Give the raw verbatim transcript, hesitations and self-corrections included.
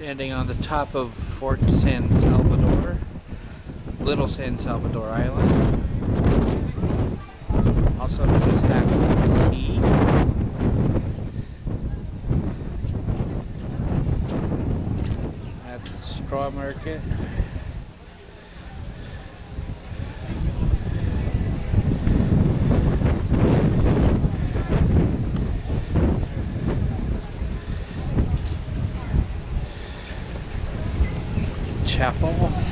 standing on the top of Fort San Salvador, Little San Salvador Island, also known as Half Moon Cay. That's the straw market. Chapel.